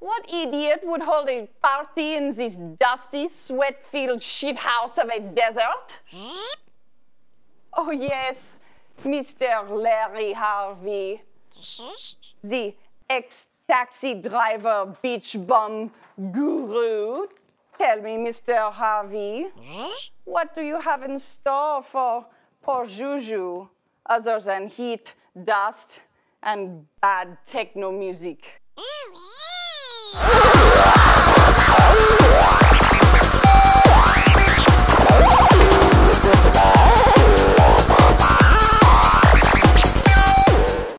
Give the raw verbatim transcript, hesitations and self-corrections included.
What idiot would hold a party in this dusty, sweat-filled shithouse of a desert? Oh yes, Mister Larry Harvey, the ex-taxi driver beach bum guru. Tell me, Mister Harvey, what do you have in store for poor Zsu Zsu, other than heat, dust, and bad techno music?